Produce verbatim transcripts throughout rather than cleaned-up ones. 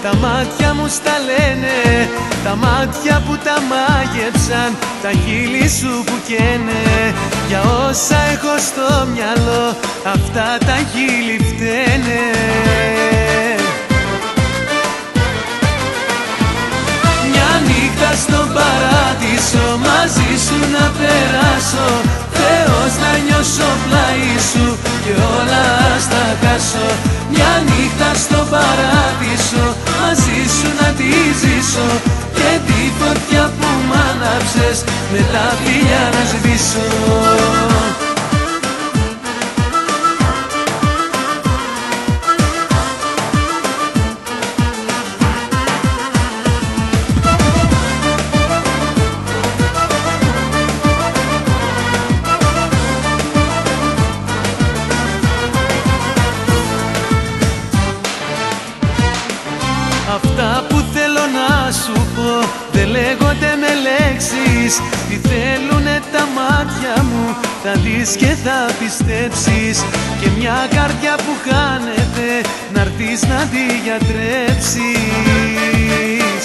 τα μάτια μου στα λένε, τα μάτια που τα μάγεψαν, τα χείλη σου που καίνε. Για όσα έχω στο μυαλό, αυτά τα χείλη φταίνε. Μια νύχτα στον παράδεισο μαζί σου να περάσω, Θεός να νιώσω πλάι σου και όλα στα χάσω. Μια νύχτα στον παράδεισο μαζί σου να τη ζήσω και τη φωτιά που μ' άναψες με τα φιλιά να σβήσω. Αυτά που θέλω να σου πω δεν λέγονται με λέξεις. Τι θέλουνε τα μάτια μου θα δεις και θα πιστέψεις. Και μια καρδιά που χάνεται να'ρθείς να τη γιατρέψεις.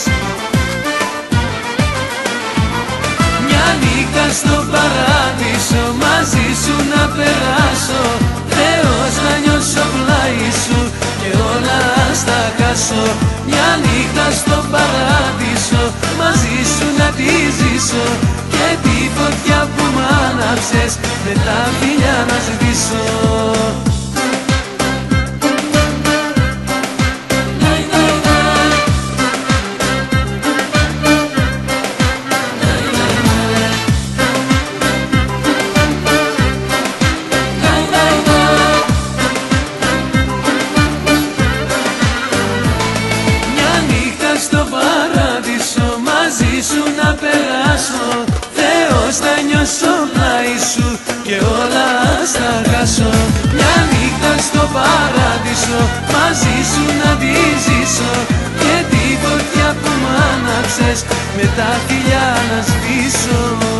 Μια νύχτα στο παράδεισο μαζί σου να περάσω, Θεός να νιώσω πλάι σου και όλα στα χάσω. Μια νύχτα στο παράδεισο μαζί σου να τη ζήσω και τη φωτιά που μ' άναψες με τα φιλιά να σβήσω. Μαζί σου να περάσω, Θεός να νιώσω πλάι σου και όλα στα χάσω. Μια νύχτα στο παράδεισο μαζί σου να τη ζήσω και τη φωτιά που μ' άναψες με τα φιλιά να σβήσω.